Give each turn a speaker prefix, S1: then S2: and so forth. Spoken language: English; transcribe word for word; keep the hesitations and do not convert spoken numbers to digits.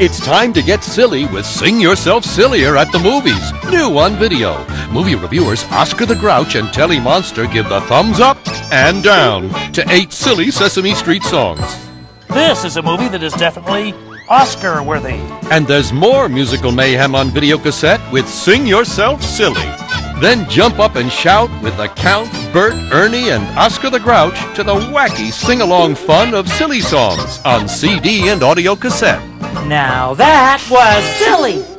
S1: It's time to get silly with Sing Yourself Sillier at the movies. New on video. Movie reviewers Oscar the Grouch and Telly Monster give the thumbs up and down to eight silly Sesame Street songs.
S2: This is a movie that is definitely Oscar-worthy.
S1: And there's more musical mayhem on video cassette with Sing Yourself Silly. Then jump up and shout with the Count, Bert, Ernie, and Oscar the Grouch to the wacky sing-along fun of silly songs on C D and audio cassette.
S3: Now that was silly!